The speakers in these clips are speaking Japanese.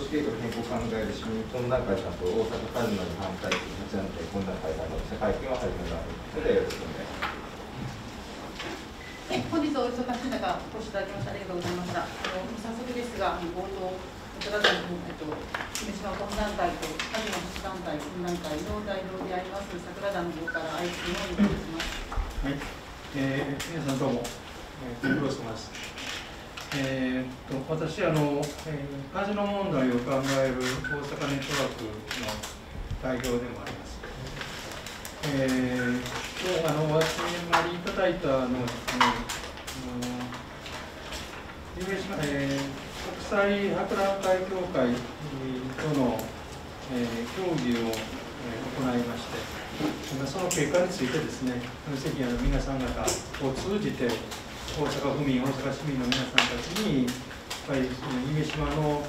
計画変更を考える市民懇談会さんと大阪カジノに反対する8団体懇談会さんの記者会見を始めますので、よろしくお願いします。 本日お忙しい中、お越しいただきましてありがとうございました。早速ですが、冒頭、桜田の姫島懇談会とカジノ8団体懇談会の代表であります桜田の方から挨拶をお願いします。 はい、皆さんどうも、ご苦労様です。私カジノ問題を考える大阪ネットワークの代表でもあります。今日お集まりいただいた夢島、国際博覧会協会との、協議を、行いまして、その結果についてですね、席の皆さん方を通じて、大阪府民、大阪市民の皆さんたちに、やっぱり夢洲の、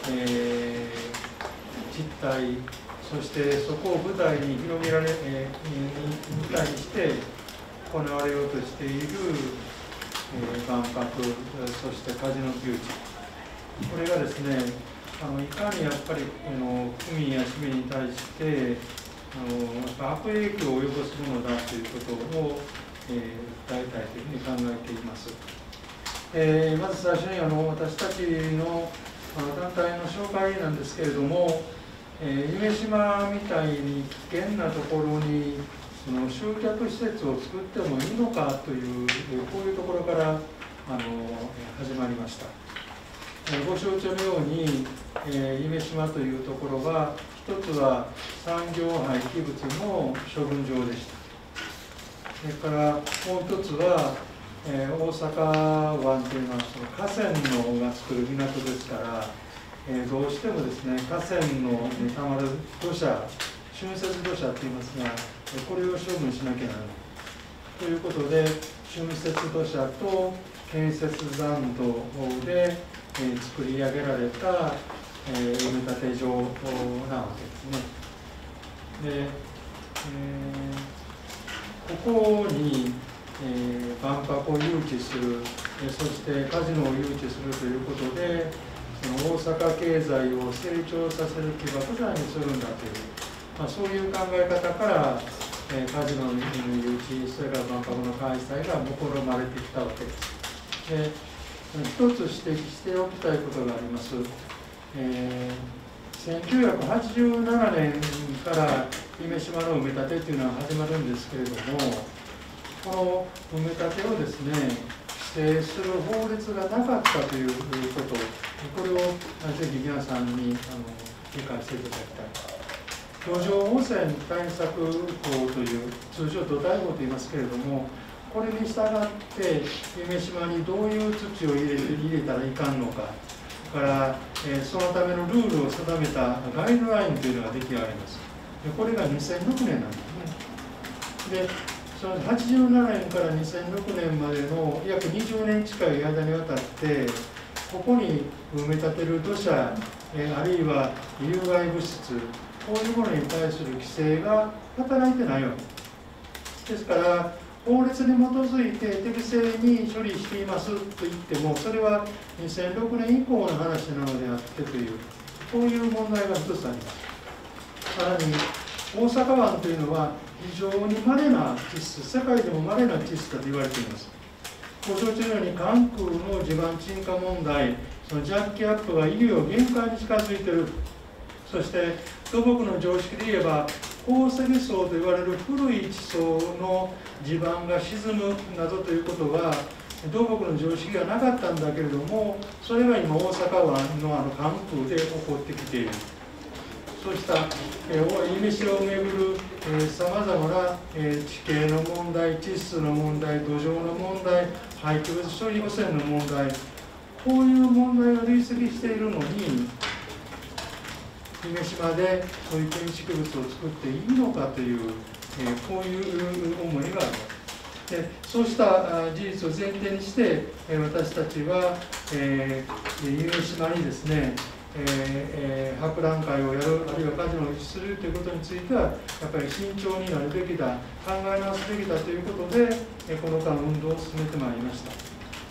実態、そしてそこを舞台に広げられ、舞台にして行われようとしている、万博、そしてカジノ誘致、これがですね、いかにやっぱり区民や市民に対して悪影響を及ぼすものだということを、訴えたいというふうに考えています。まず最初に私たちの団体の紹介なんですけれども、夢洲みたいに危険なところに集客施設を作ってもいいのかという、こういうところから始まりました。ご承知のように、夢洲というところは、一つは産業廃棄物の処分場でした。それからもう一つは、大阪湾というのはその河川のが作る港ですから、どうしてもですね、河川のにたまる土砂、浚渫土砂といいますが、これを処分しなきゃならないということで、浚渫土砂と建設残土で、作り上げられた、埋め立て場なわけですね。で、ここに、万博を誘致する、そしてカジノを誘致するということで、その大阪経済を成長させる起爆剤にするんだという、そういう考え方から、カジノの誘致、それから万博の開催が試まれてきたわけです。で、一つ指摘しておきたいことがあります。1987年から夢洲の埋め立てというのは始まるんですけれども、この埋め立てをですね、規制する法律がなかったということ、これをぜひ皆さんに理解していただきたい。土壌汚染対策法という、通称土対法と言いますけれども、これに従って夢洲にどういう土を入れたらいかんのか、から、そのためのルールを定めたガイドラインというのが出来上がります。これが2006年なんですね。で、その87年から2006年までの約20年近い間にわたって、ここに埋め立てる土砂、あるいは有害物質、こういうものに対する規制が働いてないわけです。ですから、法律に基づいて適正に処理していますと言っても、それは2006年以降の話なのであってという、こういう問題が一つあります。さらに、大阪湾というのは非常に稀な地質、世界でも稀な地質だと言われています。ご承知のように、関空の地盤沈下問題、そのジャッキアップがいよいよ限界に近づいている。そして、土木の常識で言えば、鉱石層と言われる古い地層の地盤が沈むなどということは、土木の常識がなかったんだけれども、それが今、大阪湾の関空で起こってきている。そうした夢洲をめぐるさまざまな地形の問題、地質の問題、土壌の問題、廃棄物処理汚染の問題、こういう問題が累積しているのに、夢洲でそういう建築物を作っていいのかという、こういう思いがある。で、そうした事実を前提にして、私たちは、夢洲にですね、博覧会をやる、あるいはカジノをするということについては、やっぱり慎重になるべきだ、考え直すべきだということで、この間、運動を進めてまいりました。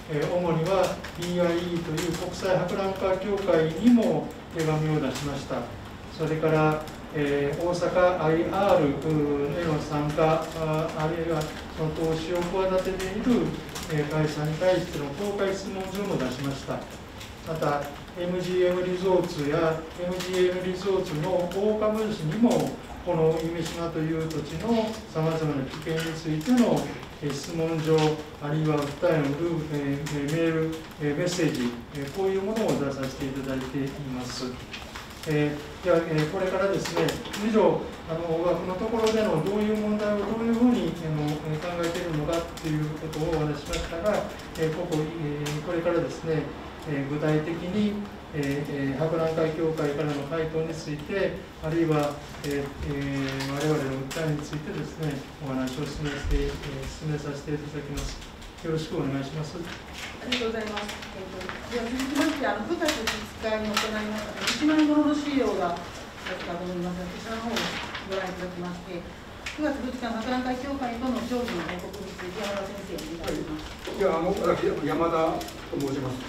主には BIE という国際博覧会協会にも手紙を出しました。それから大阪 IR への参加、あるいはその投資を企てている会社に対しての公開質問状も出しました。また MGM リゾーツや MGM リゾーツの大株主にもこの夢洲という土地のさまざまな危険についての質問状、あるいは訴えのメール、メッセージ、こういうものを出させていただいています。ではこれからですね、以上、大学のところでのどういう問題をどういうふうに考えているのかということをお話ししましたが、これからですね、具体的に博覧会協会からの回答について、あるいは我々の訴えについてですね、お話を進めさせていただきます。よろしくお願いします。 ありがとうございます。では続きまして、9月2日に行いました1万円の資料があったと思いますので、こちらの方をご覧いただきまして、9月2日の博覧会協会との協議の報告について、山田先生、お願いします。 いや、私、山田と申します。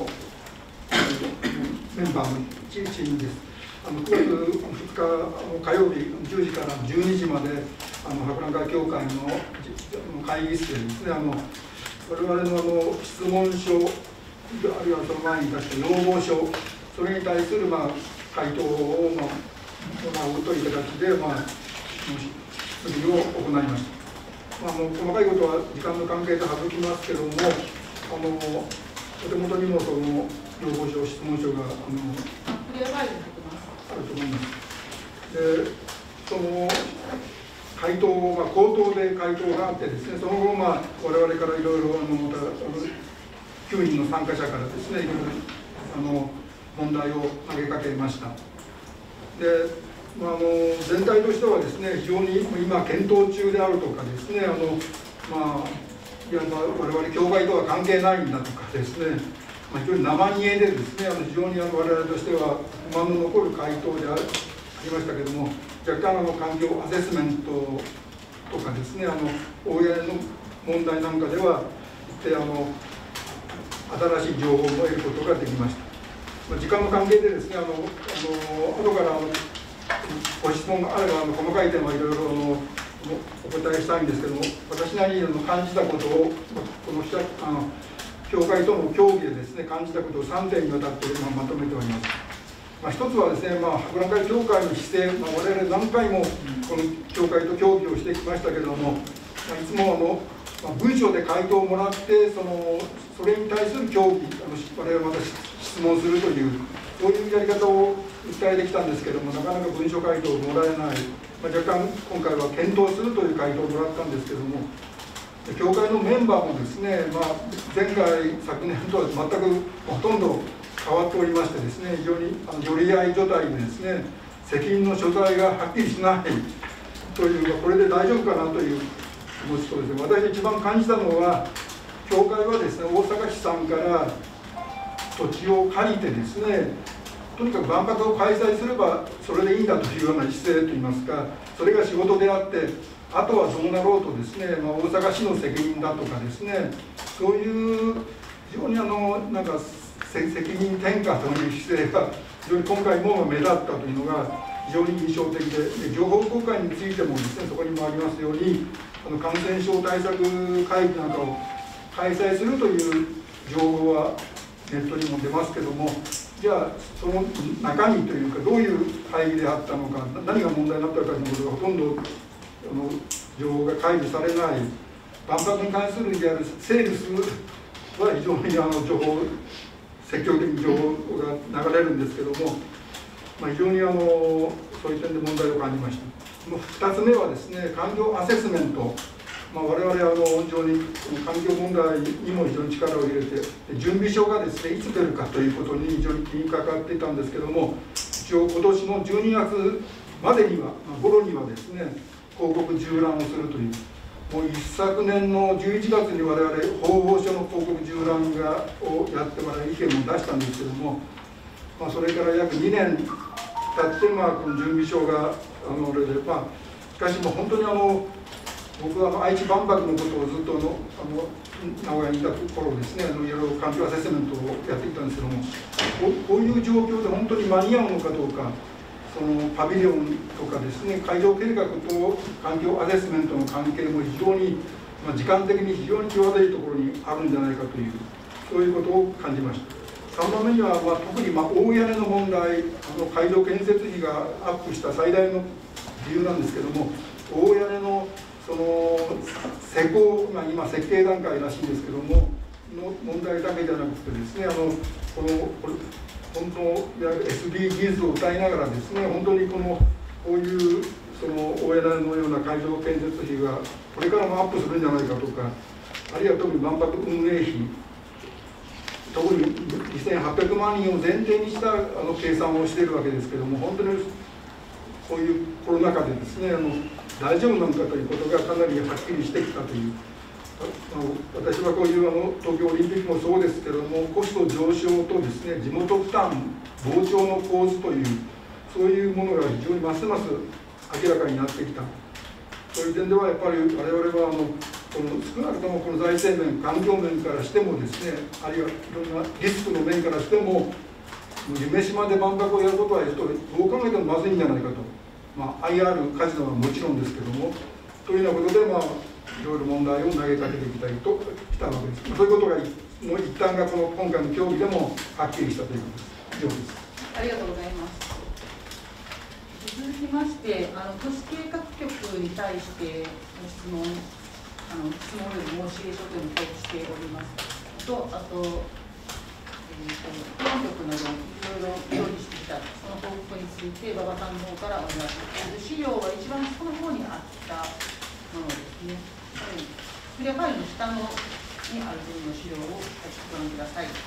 メンバーのチームです。9月2日火曜日10時から12時まで博覧会協会の会議室でですね、我々の質問書、あるいはその前に出した要望書、それに対する回答をもらうという形で質疑を行いました。細かいことは時間の関係で省きますけれども、お手元にもその要望書、質問書があると思います。で、その回答、口頭で回答があってですね、その後、我々からいろいろ9人の参加者からですね、いろいろ問題を投げかけました。で、全体としてはですね、非常に今、検討中であるとかですね、いや我々、協会とは関係ないんだとかですね、非常に生煮えでですね、非常に我々としては不満の残る回答でありましたけれども、若干環境アセスメントとかですね、大家の問題なんかでは新しい情報を得ることができました。時間の関係でですね、後からご質問があれば細かい点はいろいろお答えしたいんですけども、私なりに感じたことをこの協会との協議でですね、感じたことを3点にわたってまとめております。一つはですね、博覧会協会の姿勢、我々何回もこの協会と協議をしてきましたけれども、いつも文書で回答をもらって、それに対する協議、我々また質問するという、そういうやり方を訴えてきたんですけれども、なかなか文書回答をもらえない、若干今回は検討するという回答をもらったんですけれども、協会のメンバーもですね、前回、昨年とは全くほとんど変わっておりましてですね、非常に寄り合い所帯でですね、責任の所在がはっきりしないというか、これで大丈夫かなという気持ちとですね、私一番感じたのは、協会はですね、大阪市さんから土地を借りてですね、とにかく万博を開催すればそれでいいんだというような姿勢といいますか、それが仕事であって、あとはどうなろうとですね、大阪市の責任だとかですね、そういう非常になんか責任転嫁という姿勢が非常に今回も目立ったというのが非常に印象的で、情報公開についてもですね、そこにもありますように、感染症対策会議なんかを開催するという情報はネットにも出ますけども、じゃあその中身というか、どういう会議であったのか、何が問題になったのかということがほとんど情報が開示されない、万博に関するであるセールスは非常に情報、積極的に情報が流れるんですけども、非常にそういう点で問題を感じました。2つ目はですね、環境アセスメント、我々非常に環境問題にも非常に力を入れて、準備書がですね、いつ出るかということに非常に気にかかっていたんですけども、一応今年の12月までには、頃にはですね、広告縦覧をするという、もう一昨年の11月に我々報告書の広告縦覧をやってもらい意見も出したんですけども、それから約2年経ってこの準備書があれで、しかしもう本当に僕は愛知万博のことをずっと名古屋にいた頃ですね、いろいろ環境アセスメントをやってきたんですけども、こういう状況で本当に間に合うのかどうか、そのパビリオンとかですね、会場計画と環境アセスメントの関係も非常に、時間的に非常に際どいところにあるんじゃないかという、そういうことを感じました。3番目には、特に大屋根の問題、会場建設費がアップした最大の理由なんですけども、大屋根のその施工、今設計段階らしいんですけどもの問題だけじゃなくてですね、こ本当いわゆる SDGs を歌いながらですね、本当にこういうその大屋根のような会場建設費がこれからもアップするんじゃないかとか、あるいは特に万博運営費、特に2800万人を前提にした計算をしているわけですけども、本当にこういうコロナ禍でですね、大丈夫なのかということがかなりはっきりしてきたという、私はこういう東京オリンピックもそうですけれども、コスト上昇とですね、地元負担膨張の構図という、そういうものが非常にますます明らかになってきた。そういう点ではやっぱり我々は少なくともこの財政面、環境面からしてもですね、あるいはいろんなリスクの面からしても、夢洲で万博をやることはどう考えてもまずいんじゃないかと、IR カジノはもちろんですけども、というようなことで、いろいろ問題を投げかけていきたいとしたわけです。そういうことがの一端が今回の協議でもはっきりしたということです。以上です。 ありがとうございます。続きまして、都市計画局に対して質問より申し入れ書というのを交付しておりますと、あと、法案局などいろいろ協議してきたその報告について馬場さんの方からお願いします。資料は一番下の方にあったものですね。クリアファイルの下にある分の資料をご覧ください。 はい、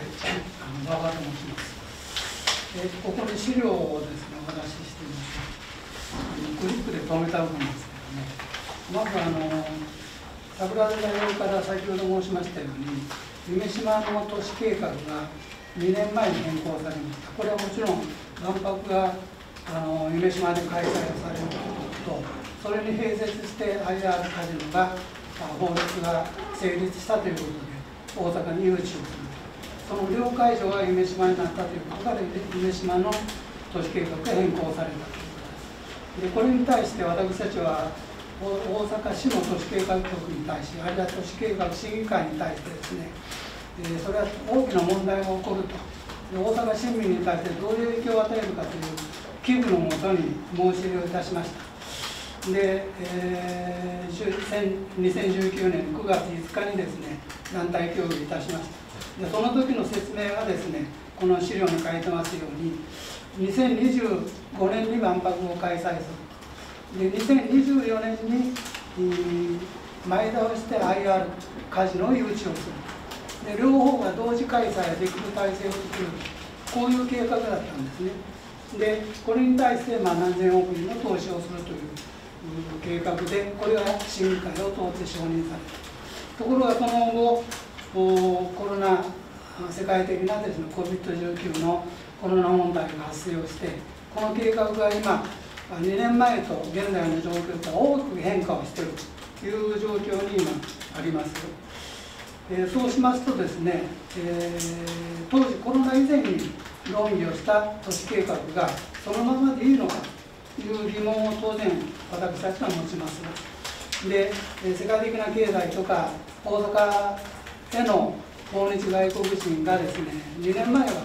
馬場と申します。ここに資料をですね、お話ししています。クリックで止めた分ですけどね、まず桜田大王から先ほど申しましたように、夢洲の都市計画が2年前に変更されました。これはもちろん万博が夢洲で開催されることと、それに併設して IR カジノが法律が成立したということで大阪に誘致をする、その両会場が夢洲になったということから夢洲の都市計画が変更されたということです。でこれに対して私たちは大阪市の都市計画局に対し、あるいは都市計画審議会に対してですね、それは大きな問題が起こると、大阪市民に対してどういう影響を与えるかという危惧のもとに申し入れをいたしました。で、2019年9月5日にですね、団体協議いたしました。でその時の説明がですね、この資料に書いてますように、2025年に万博を開催する。で2024年に前倒して IR カジノを誘致をする。で両方が同時開催できる体制を作る、こういう計画だったんですね。でこれに対して何千億円の投資をするという計画で、これが審議会を通って承認された。ところがその後、コロナ、世界的なですね、COVID-19 のコロナ問題が発生をして、この計画が今、2年前と現在の状況と大きく変化をしているという状況に今あります。そうしますとですね、当時コロナ以前に論議をした都市計画がそのままでいいのかという疑問を当然私たちは持ちます。で、世界的な経済とか大阪への訪日外国人がですね、2年前は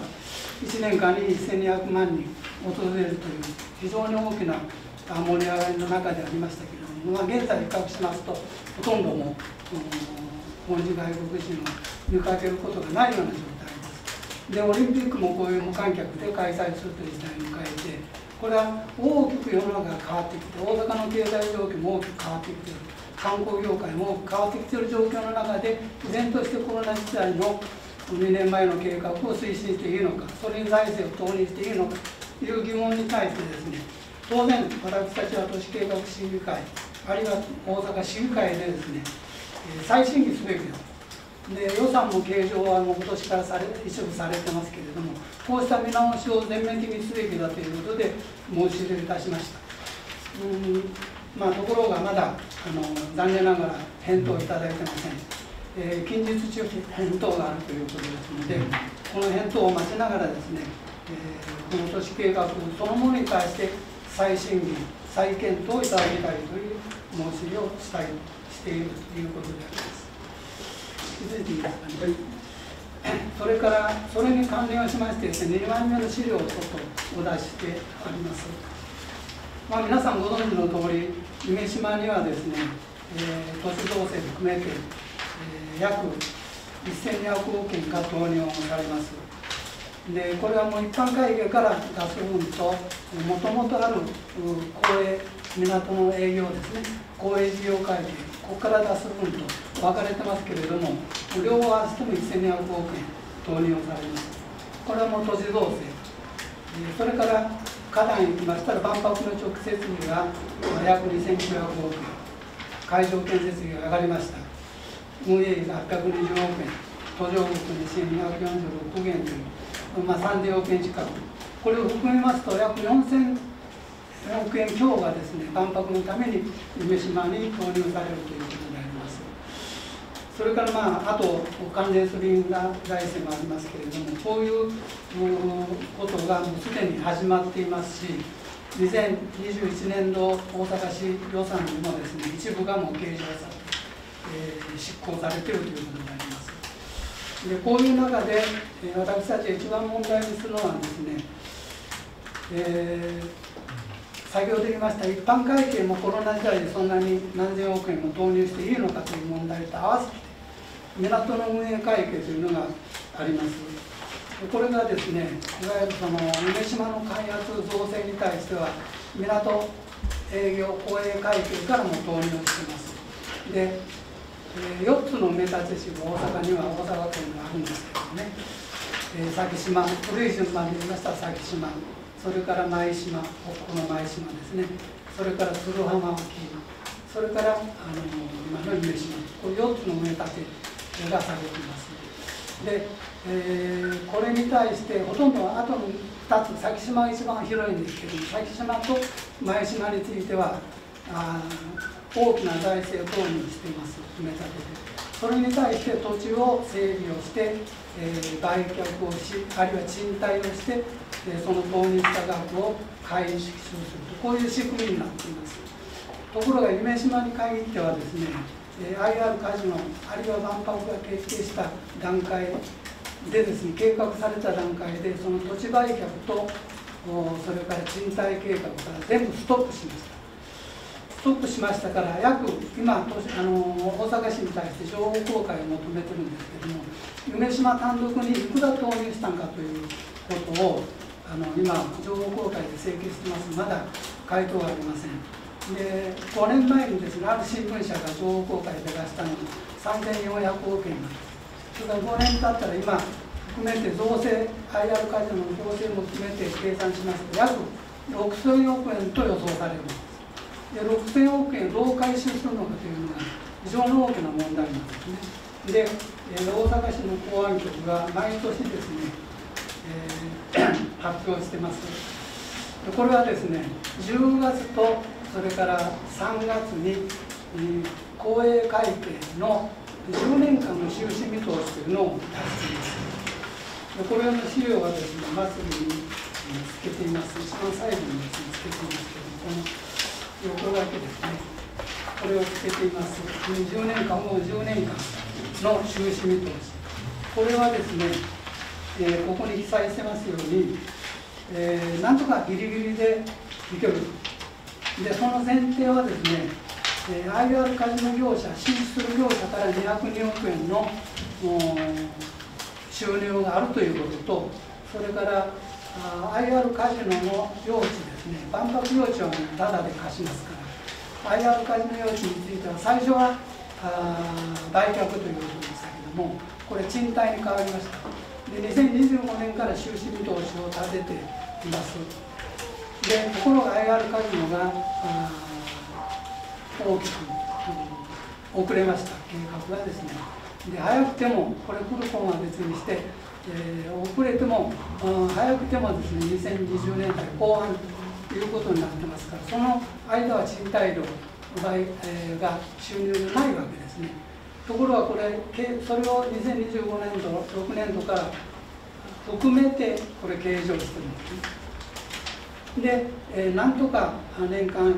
1年間に1200万人訪れるという非常に大きな盛り上がりの中でありましたけれども、現在比較しますとほとんども訪日外国人を見かけることがないような状態です。でオリンピックもこういう無観客で開催するという時代に変えて、これは大きく世の中が変わってきて、大阪の経済状況も大きく変わってきている、観光業界も大きく変わってきている状況の中で、依然としてコロナ時代の2年前の計画を推進していいのか、それに財政を投入していいのかという疑問に対してですね、当然私たちは都市計画審議会、あるいは大阪市議会でですね、再審議すべきだと。で予算も計上は今年から一部されてますけれども、こうした見直しを全面的にすべきだということで申し入れいたしました。 ところがまだ残念ながら返答いただいてません。近日中に返答があるということですので、この返答を待ちながらですね、この都市計画そのものに対して再審議、再検討いただきたいという申し入れをしているということであります。続いていいですかね。それからそれに関連をしましてですね、2枚目の資料をちょっとお出ししてあります。皆さんご存知の通り、夢洲にはですね、都市造成含めて、約1200億円が投入されます。で、これはもう一般会計から出す分と、もともとある公営、港の営業ですね、公営事業会計、ここから出す分と分かれてますけれども、両方合わせても1200億円投入されます。これはもう都市造成。それから花壇に行きましたら、万博の直接費が約2900億円、会場建設費が上がりました。運営費が820億円、途上国に1246億円という、3000億円近く、これを含めますと、約4000億円強がですね、万博のために夢洲に投入されるということになります。それからあと関連するインフラ財政もありますけれども、こういうことがもうすでに始まっていますし、2021年度大阪市予算にもですね、一部がもう計上され、執行されているということになります。で、こういう中で、私たちが一番問題にするのはですね、先ほど言いました一般会計もコロナ時代でそんなに何千億円も投入していいのかという問題と合わせて、港の運営会計というのがあります。これがですね、いわゆる夢洲の開発造成に対しては、港営業公営会計からも投入しています。で、4つの埋め立て地が大阪には大阪県があるんですけどね、咲島、古い順番で言いましたら咲島、それから舞島、この舞島ですね、それから鶴浜沖、それから今の夢洲、これ4つの埋め立てがされています。で、これに対してほとんどあとの2つ、咲島が一番広いんですけども、咲島と舞島については大きな財政投入しています、埋め立てで。それに対して土地を整備をして、売却をし、あるいは賃貸をして、その投入した額を回収すると、こういう仕組みになっています。ところが夢洲に限ってはですね、IR カジノ、あるいは万博が決定した段階でですね、計画された段階で、その土地売却と、それから賃貸計画から全部ストップしました。ストップしましたから、約今、大阪市に対して情報公開を求めてるんですけれども、夢洲単独にいくら投入したのかということを、今、情報公開で請求してます。まだ回答がありません。で、5年前にですね、ある新聞社が情報公開で出したのが3400億円なんです。それから5年経ったら今、含めて増税、IR カジノの増税も含めて計算しますと、約6000億円と予想されるんです。で、6000億円をどう回収するのかというのが非常に大きな問題なんですね。で、大阪市の公安局が毎年ですね、発表してます。これはですね、10月とそれから3月に、公営会計の10年間の収支見通しというのを出しています。で、これの資料はですね、末尾につけています。一番最後にですね、つけていますけども、この横書きですね、これをつけています。10年間、もう10年間の収支見通し。これはですね、ここに記載してますように、なんとかギリギリでいける。で、その前提はですね、IR カジノ業者、進出する業者から202億円の収入があるということと、それからIR カジノの用地ですね、万博用地はタダで貸しますから、IR カジノ用地については、最初は売却ということでしたけども、これ、賃貸に変わりました。で、2025年から収支見通しを立てています。で、ところが IR カジノが大きく遅れました、計画がですね。で、早くても、これ、クルコンは別にして、遅れても、早くてもですね、2020年代後半いうことになってますから、その間は賃貸料が収入がないわけですね。ところがこれ、それを2025年度、6年度から含めてこれ計上してるんですね。で、なんとか年間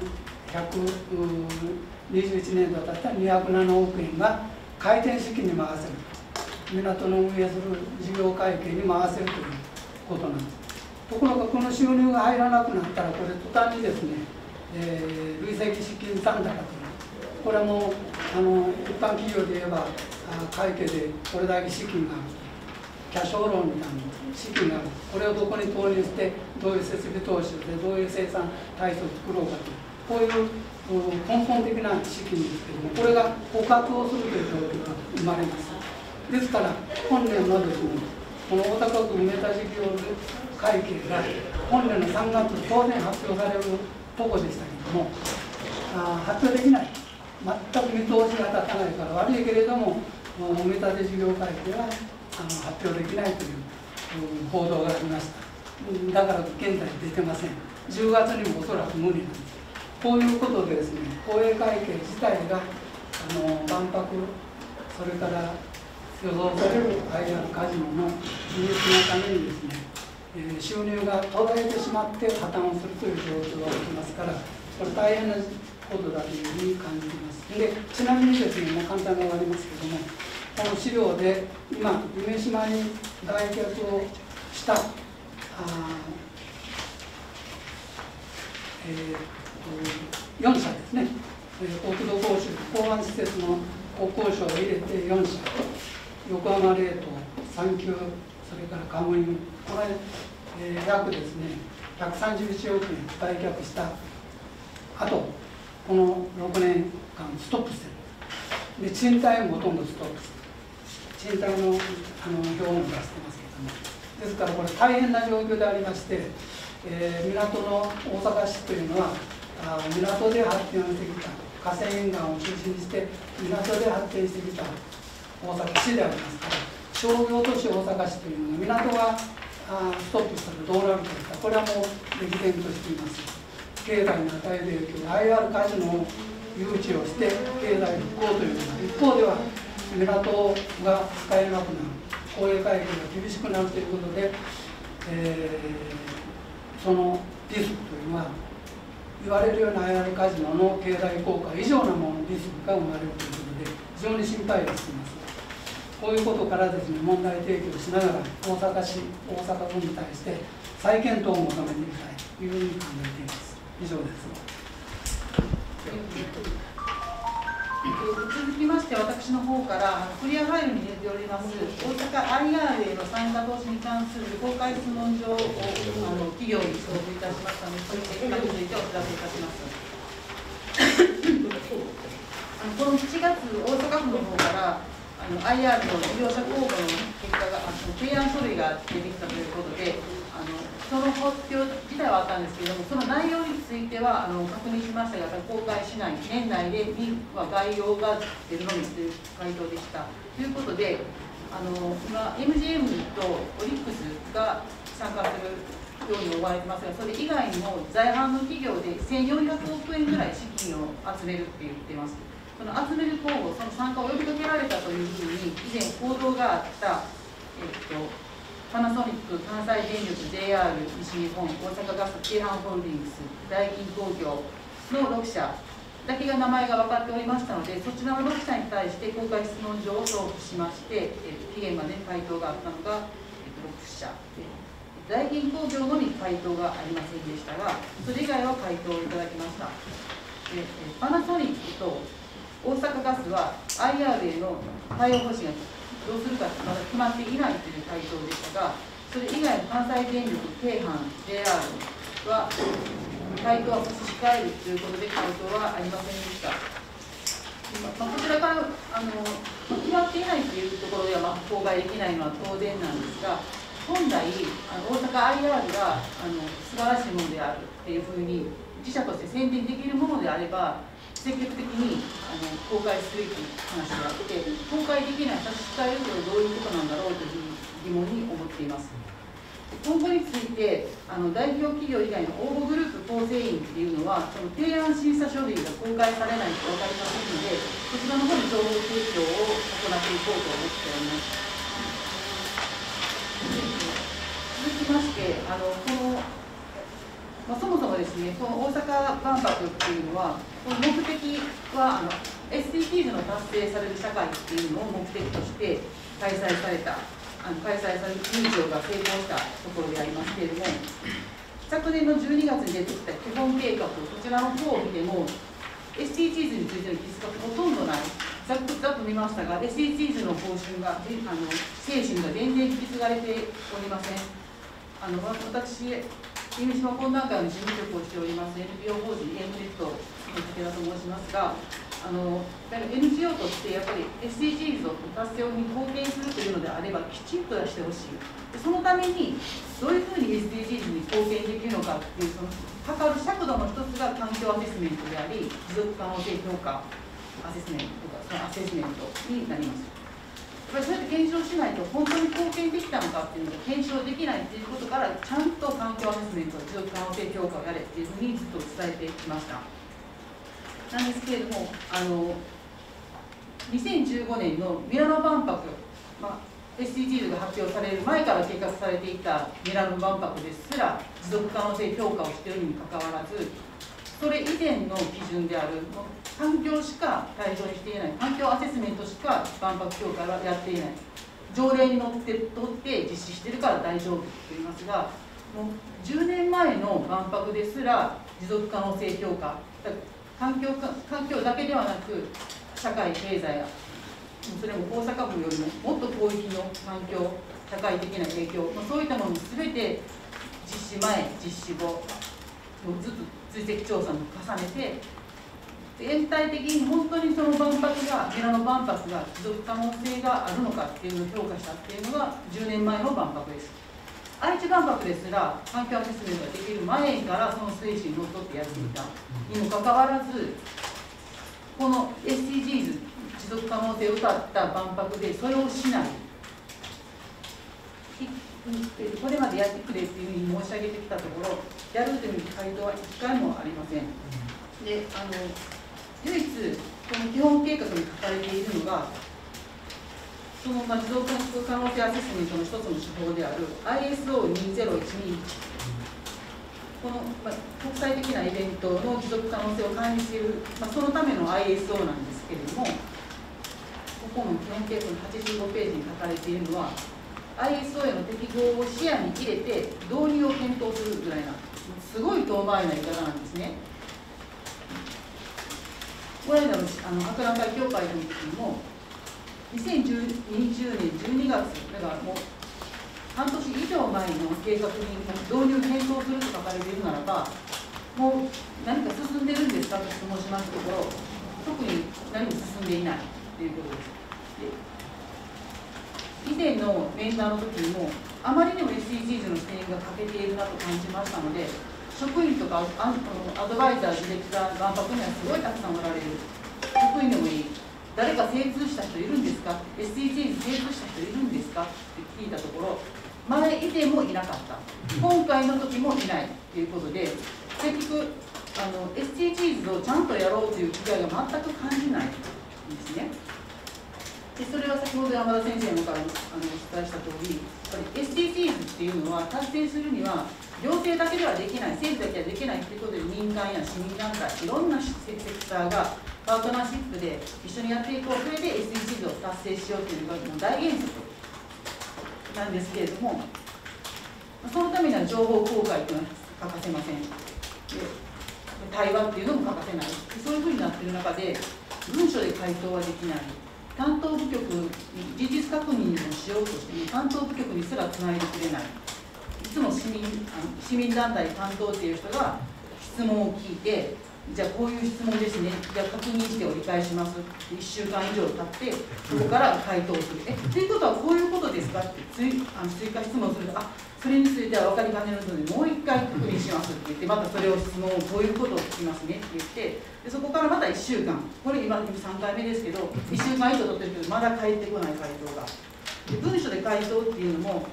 121年度だったら207億円が回転資金に回せる、港の運営する事業会計に回せるということなんです。ところがこの収入が入らなくなったら、これ途端にですね、累積資金残高という、これも一般企業で言えば会計でこれだけ資金がある、キャッシュフローみたいな資金がある、これをどこに投入してどういう設備投資でどういう生産体制を作ろうかという、こういう根本的な資金ですけれども、これが枯渇をするという状況が生まれます。ですから本年のですね、この大阪府埋め立て事業会計が本年の3月当然発表されるとこでしたけれども、発表できない、全く見通しが立たないから悪いけれども、埋め立て事業会計は発表できないという報道がありました。だから現在出てません。10月にもおそらく無理なんです。こういうことでですね、公営会計自体が万博、それから予想される IR カジノの利益のためにですね、収入が途絶えてしまって破綻をするという状況が起きますから、これ大変なことだというふうに感じています。で、ちなみにですね、もう簡単に終わりますけれども、この資料で今夢洲に売却をした4社ですね、国土交通港湾施設の国交省を入れて4社、横浜冷凍、産休、それからカムイン、これ、約ですね131億円売却したあと、この6年間ストップしてる。で、賃貸もほとんどストップしてる。賃貸の表も出してますけども、ですからこれ大変な状況でありまして、港の大阪市というのは港で発展をしてきた、河川沿岸を中心にして港で発展してきた大阪市でありますから、商業都市大阪市というのは港がストップしたらどうなるかといったら、これはもう歴然としています。経済に与える影響、IR カジノを誘致をして経済復興というのが、一方では港が使えなくなる、公営会計が厳しくなるということで、そのリスクというのは言われるような IR カジノの経済効果以上なもののリスクが生まれるということで、非常に心配をしています。こういうことからですね、問題提起をしながら大阪市、大阪府に対して再検討を求めていきたいというふうに考えています。以上です。 続きまして、私の方からクリアファイルに出ております大阪 IR への参加投資に関する公開質問状を企業に送付いたしましたので、その結果についてお知らせいたします。この7月、大阪府の方からIR の事業者公募の結果が提案書類が出てきたということで、その発表自体はあったんですけれども、その内容については確認しましたが、公開しない、年内では概要が出るのみという回答でした。ということで、今、MGM とオリックスが参加するように思われてますが、それ以外にも在阪の企業で1400億円ぐらい資金を集めるって言っています。その集める候補、その参加を呼びかけられたというふうに、以前報道があった、パナソニック、関西電力、JR、西日本、大阪ガス、京阪ホールディングス、大銀工業の6社だけが名前が分かっておりましたので、そちらの6社に対して公開質問状を送付しまして、期限までに回答があったのが、6社で、大銀工業のみ回答がありませんでしたが、それ以外は回答をいただきました。でパナソニックと大阪ガスは IR への対応方針がどうするかまだ決まっていないという回答でしたが、それ以外の関西電力、京阪、JR は回答は差し控えるということで回答はありませんでした。こちらから決まっていないというところでは公開できないのは当然なんですが、本来大阪 IR が素晴らしいものであるというふうに自社として宣伝できるものであれば、積極的に公開すべき話であって、公開できない、差し控えるというのはどういうことなんだろうという疑問に思っています。 今後について代表企業以外の応募グループ構成員っていうのは、その提案審査書類が公開されないと分かりませんので、そちらの方に情報提供を行っていこうと思っております。続きまして、そもそもですね、この大阪万博っていうのは、この目的はSDGs の達成される社会っていうのを目的として開催される入場が成功したところでありますけれども、昨年の12月に出てきた基本計画、こちらの方を見ても、SDGs についての記述がほとんどない、ざっと見ましたが、SDGs の方針が、精神が全然引き継がれておりません。私、夢島懇談会の事務局をしております NPO 法人 EM ネットの武田と申しますが、NGO としてやっぱり SDGs を達成に貢献するというのであればきちんと出してほしい。そのためにどういうふうに SDGs に貢献できるのかっていう、その測る尺度の一つが環境アセスメントであり、持続可能性評価アセスメントとか、そのアセスメントになります。やっぱりそうやって検証しないと本当に貢献できたのかっていうのが検証できないということから、ちゃんと環境アセスメント、持続可能性評価をやれっていうふうにずっと伝えてきました。なんですけれども、2015年のミラノ万博、SDGs が発表される前から計画されていたミラノ万博ですら持続可能性評価をしているにもかかわらず、それ以前の基準である環境しか対象にしていない、環境アセスメントしか万博協会はやっていない、条例にのっとって実施しているから大丈夫と言いますが、もう10年前の万博ですら持続可能性評価、環境だけではなく社会経済や、それも大阪府よりももっと広域の環境社会的な影響、そういったものも全て実施前実施後ずっと追跡調査も重ねて、全体的に本当にその万博がミラノ万博が持続可能性があるのかっていうのを評価したっていうのが10年前の万博です。愛知万博ですら環境アセスメントができる前からその精神にのっとってやっていたにもかかわらず、この SDGs 持続可能性を謳った万博でそれをしない、これまでやってくれっていうふうに申し上げてきたところ、やるという回答は1回もありません。で、唯一この基本計画に書かれているのが、その持続可能性アセスメントの一つの手法である ISO20121、この、国際的なイベントの持続可能性を管理する、そのための ISO なんですけれども、ここの基本計画の85ページに書かれているのは、ISO への適合を視野に入れて導入を検討するぐらいな、すごい遠回りな言い方なんですね。この間の博覧会協会の時にも、2020年12月、だからもう半年以上前の計画に導入検討すると書かれているならば、もう何か進んでるんですかと質問しますけど、特に何も進んでいないということです。以前の面談の時にも、あまりにも SDGs の視点が欠けているなと感じましたので、職員とかアドバイザー、ディレクター、万博にはすごいたくさんおられる。職員でもいい。誰か精通した人いるんですか？ SDGs 精通した人いるんですか？って聞いたところ、前以前もいなかった。今回の時もいないということで、結局SDGs をちゃんとやろうという気概が全く感じないんですね。でそれは先ほど山田先生のからお伝えした通り、やっぱり SDGs っていうのは達成するには行政だけではできない、政府だけはできないということで、民間や市民団体、いろんなセクターがパートナーシップで一緒にやっていこう、それで SDGs を達成しようというのがもう大原則なんですけれども、そのためには情報公開というのは欠かせません。で対話っていうのも欠かせない。そういうふうになっている中で、文書で回答はできない。担当部局に事実確認をしようとしても、担当部局にすらつないでくれない。いつも市民団体担当っていう人が質問を聞いて、じゃあこういう質問ですね、じゃあ確認してお理解します、1週間以上経って、そこから回答する。ということはこういうことですかって追加質問すると、それについては分かりかねるので、もう一回確認しますって言って、またそれを質問をこういうことを聞きますねって言って、でそこからまた1週間、これ今3回目ですけど、1週間以上取ってるけど、まだ返ってこない回答が。で文書で回答っていうのも、き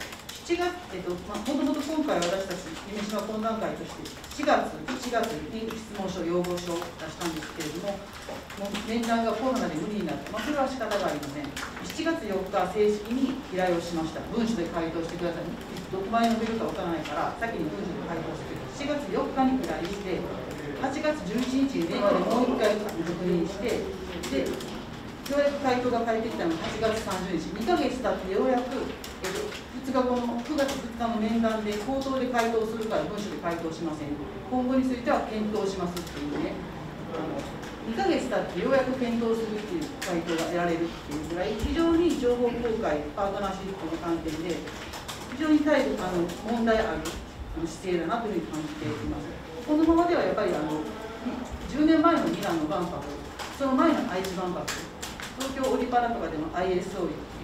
7月、もともと今回私たち夢島懇談会として4月に質問書要望書を出したんですけれども、もう面談がコロナで無理になって、それは仕方がありません。7月4日正式に依頼をしました。文書で回答してください。どこまで述べるかわからないから先に文書で回答してください。7月4日に依頼して、8月11日に電話でもう1回確認して、でようやく回答が返ってきたのが8月30日、2ヶ月経ってようやく、2日後の9月2日の面談で口頭で回答するから文書で回答しません。今後については検討しますっていうね、2ヶ月経ってようやく検討するっていう回答が得られるっていうぐらい、非常に情報公開、パートナーシップの観点で、非常に問題ある姿勢だなというふうに感じています。このままではやっぱり10年前のミランの万博、その前の愛知万博、東京オリパラとかでも ISO2001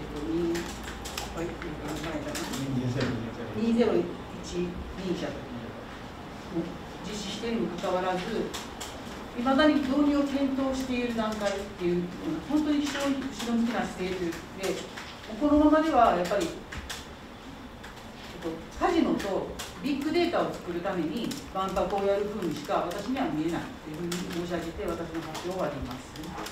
実施しているにもかかわらず、いまだに導入を検討している段階っていう、本当に非常に後ろ向きな姿勢というで、このままではやっぱり、カジノとビッグデータを作るために万博をやるふうにしか私には見えないというふうに申し上げて、私の発表を終わります。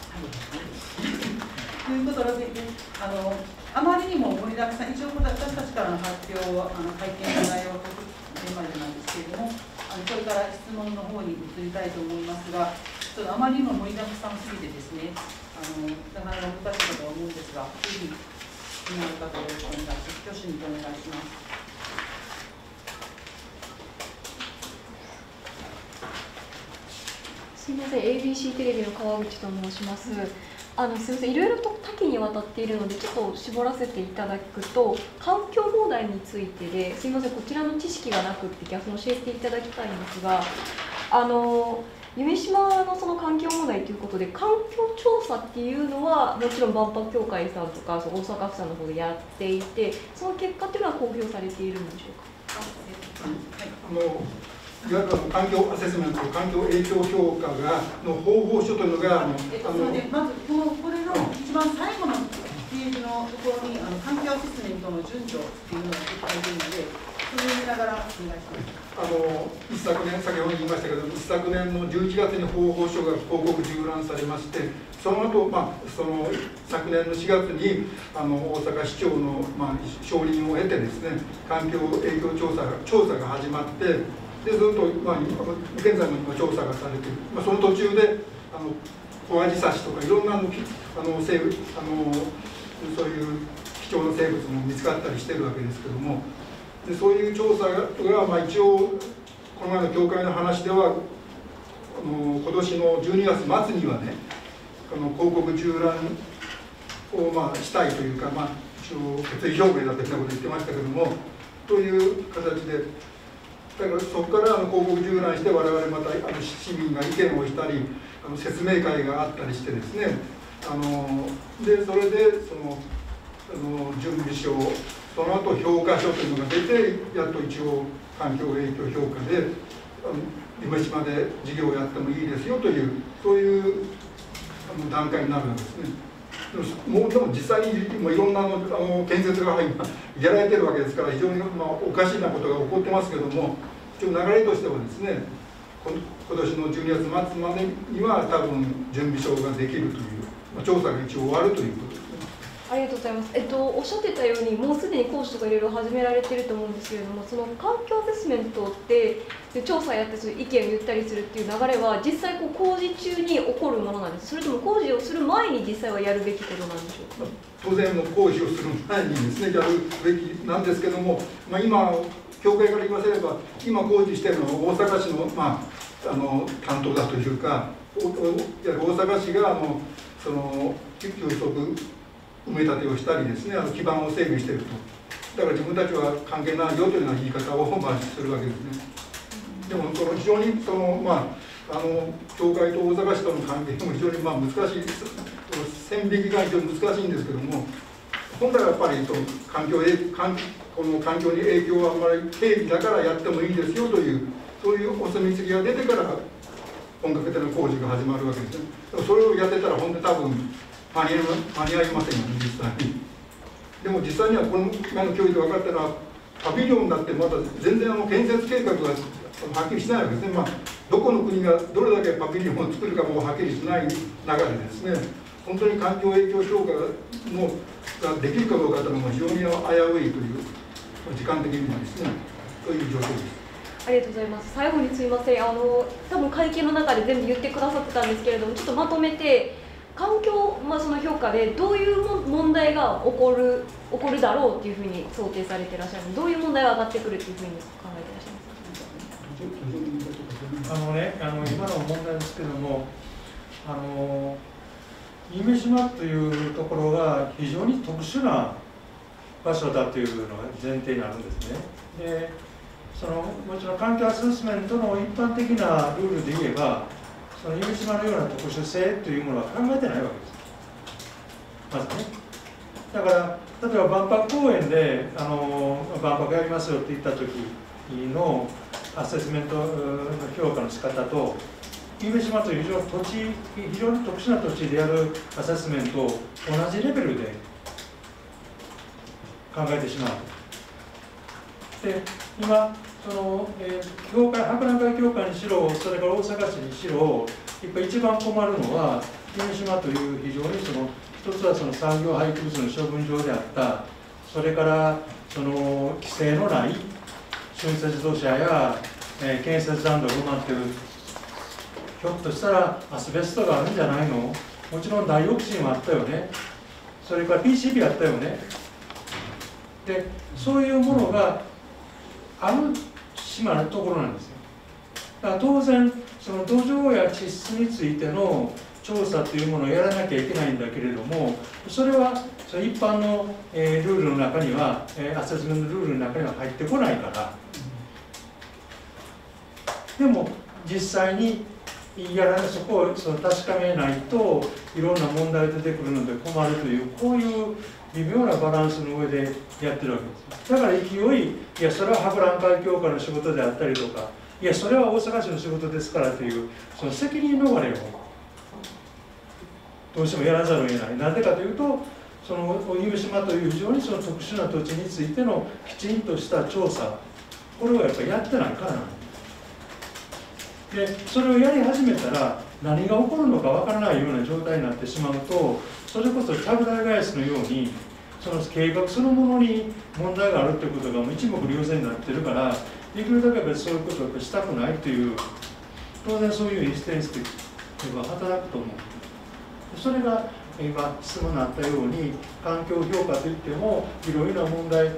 ということで、あまりにも盛りだくさん、一応私たちからの発表は会見の内容とテーマでなんですけれども、これから質問の方に移りたいと思いますが、ちょっとあまりにも盛りだくさんすぎてですね、なかなか難しいかと思うんですが、ぜひ気になる方よろしくお願いします。挙手にお願いします。 すみません、ABC テレビの川口と申します。すみません、いろいろと多岐にわたっているので、ちょっと絞らせていただくと、環境問題についてで、すみません、こちらの知識がなくて、逆に教えていただきたいんですが、夢洲のその環境問題ということで、環境調査っていうのは、もちろん万博協会さんとか、大阪府さんの方でやっていて、その結果っていうのは公表されているんでしょうか。 いわゆる環境アセスメント、環境影響評価の方法書というのが、 まずこれの一番最後のページのところに環境アセスメントの順序っていうのが書いているので、それを見ながらお願いします。 一昨年、先ほど言いましたけど、一昨年の11月に方法書が広告縦覧されまして、その後、その昨年の4月に大阪市長の、承認を得てですね、環境影響調査が始まって、でずっと、現在も今調査がされている、その途中でコアジサシとかいろんな生物そういう貴重な生物も見つかったりしてるわけですけども、でそういう調査が、一応この前の協会の話では今年の12月末にはね、広告縦覧をしたいというか、一応決意表明だというようなことを言ってましたけども、という形で。だからそこから広告縦覧して、我々また市民が意見をしたり、説明会があったりしてですね、でそれでその準備書、その後評価書というのが出て、やっと一応環境影響評価で夢洲で事業をやってもいいですよという、そういう段階になるわけですね。でも実際にいろんな建設が今やられてるわけですから、非常におかしなことが起こってますけども、一応流れとしてはですね、今年の12月末までには多分準備書ができるという、調査が一応終わるということですね。 ありがとうございます。おっしゃってたように、もうすでに講師とかいろいろ始められていると思うんですけれども、その環境アセスメントって調査やってそういう意見を言ったりするっていう流れは、実際工事中に起こるものなんです。それとも工事をする前に実際はやるべきことなんでしょうか。 当然の工事をする前にですね、やるべきなんですけども、今協会から言わせれば、今工事しているのは大阪市の担当だというか、大阪市がその急速埋め立てをしたりですね、基盤を整備していると。だから自分たちは関係ないよというような言い方をするわけですね。でも非常に協会と大阪市との関係も非常に難しい、線引きが非常に難しいんですけども、本来はやっぱりこの環境に影響はあんまり軽微だからやってもいいですよという、そういうお墨付きが出てから本格的な工事が始まるわけですね。それをやってたら本当に多分間に合いませんよね、実際に。でも実際にはこの今の教育で分かったのは、 パビリオンだってまだ全然建設計画がはっきりしないわけですね。どこの国がどれだけパビリオンを作るかもはっきりしない中でですね、本当に環境影響評価ができるかどうかというのも非常に危ういという時間的にもですね、という状況です。 ありがとうございます。最後にすみません、多分会見の中で全部言ってくださってたんですけれども、ちょっとまとめて、環境、その評価でどういう問題が起こるだろうっていうふうに想定されていらっしゃるので、どういう問題が上がってくるっていうふうに考えていらっしゃいますか。 今の問題ですけども、夢洲というところが非常に特殊な場所だというのが前提になるんですね。で、もちろん環境アセスメントの一般的なルールで言えば、その夢洲のような特殊性というものは考えてないわけです。まずね。だから例えば万博公園で万博やりますよって言った時のアセスメントの評価の仕方と、夢洲という非常に特殊な土地でやるアセスメントを同じレベルで考えてしまう。で、今博覧会協会にしろ、それから大阪市にしろ、やっぱり一番困るのは、夢洲という非常に一つは産業廃棄物の処分場であった、それから規制のない春節土砂や、建設残土が埋まっている、ひょっとしたらアスベストがあるんじゃないの、もちろんダイオキシンはあったよね、それから PCB あったよね。で、そういうものがある島のところなんですよ。だから当然土壌や地質についての調査というものをやらなきゃいけないんだけれども、それは一般のルールの中には、アセスメントルールの中には入ってこないから。でも実際にそこを確かめないといろんな問題が出てくるので困るという、こういう微妙なバランスの上でやってるわけです。だから勢い、いやそれは博覧会協会の仕事であったりとか、いやそれは大阪市の仕事ですからというその責任逃れをどうしてもやらざるを得ない。なぜかというと、夢洲という非常に特殊な土地についてのきちんとした調査、これをやっぱりやってないからなんです。で、それをやり始めたら何が起こるのかわからないような状態になってしまうと、それこそちゃぶ台返しのように計画そのものに問題があるということがもう一目瞭然になってるから、できるだけやっぱりそういうことをしたくないという、当然そういうインステンスが働くと思う。それが今質問にあったように、環境評価といってもいろいろな問題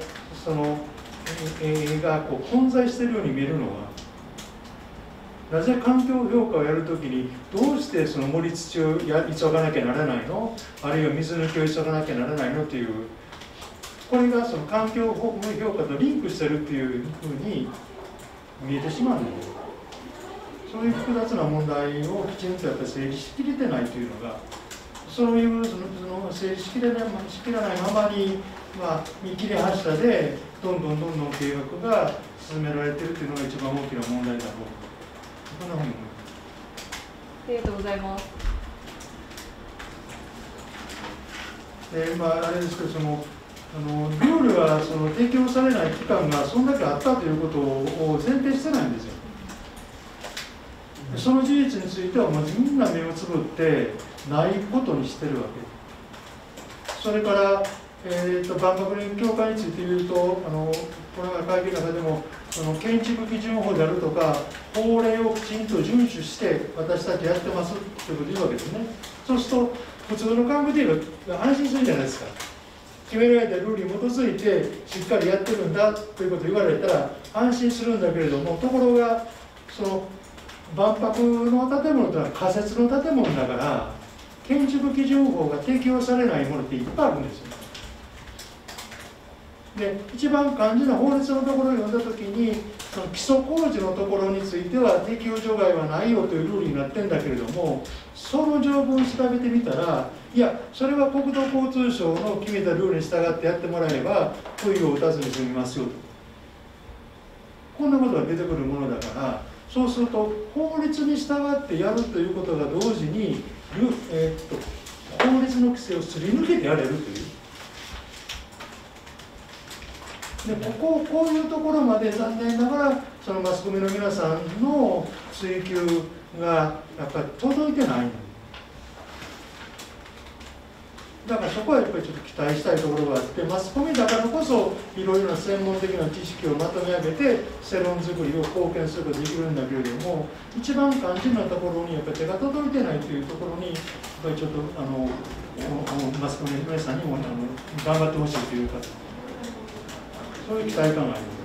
が混在しているように見えるのは、なぜ環境評価をやるときにどうして盛り土を急がなきゃならないの、あるいは水抜きを急がなきゃならないのという、これが環境評価とリンクしてるっていうふうに見えてしまうので、そういう複雑な問題をきちんとやっぱり整理しきれてないというのが、そういう整理しきれないままに、見切り発車でどんどん計画が進められているというのが一番大きな問題だろう。こんなふうに思います。 ありがとうございます。 あれですけど、ルールが適用されない期間がそんだけあったということを前提してないんですよ。その事実についてはもうみんな目をつぶってないことにしてるわけ。それから万博連協会について言うと、この会見の中でも建築基準法であるとか法令をきちんと遵守して私たちやってますということを言うわけですね。そうすると普通の感覚で言えば安心するじゃないですか。決められたルールに基づいてしっかりやってるんだということを言われたら安心するんだけれども、ところが万博の建物というのは仮設の建物だから、建築基準法が適用されないものっていっぱいあるんですよ。で、一番肝心な法律のところを読んだときに、基礎工事のところについては適用除外はないよというルールになってるんだけれども、その条文を調べてみたら、いや、それは国土交通省の決めたルールに従ってやってもらえれば、問いを打たずに済みますよと。こんなことが出てくるものだから、そうすると法律に従ってやるということが同時に、法律の規制をすり抜けてやれるという、 でこういうところまで残念ながらそのマスコミの皆さんの追及がやっぱり届いてないの。だからそこはやっぱりちょっと期待したいところがあって、マスコミだからこそいろいろな専門的な知識をまとめ上げて世論作りを貢献することができるんだけれども、一番肝心なところにやっぱり手が届いてないというところにやっぱりちょっとマスコミの皆さんにも頑張ってほしいというか、そういう期待感があります。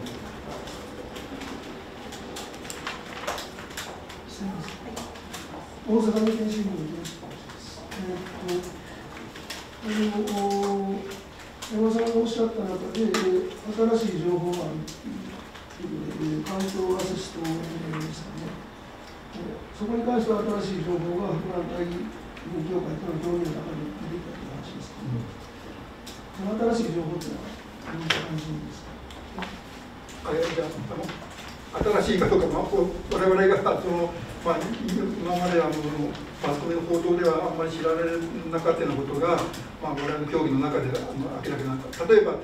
すみません。大阪の研修部のです。山さんがおっしゃった中で、新しい情報があるということで、環境アセストですかね。そこに関しては新しい情報が博覧会業界との協議の中で出てきたという話ですけど、その新しい情報というのはどういった感じですか。 新しいかどうか、我々が今までマスコミの報道ではあんまり知られなかったようなことが、我々の協議の中で明らかになった。例えば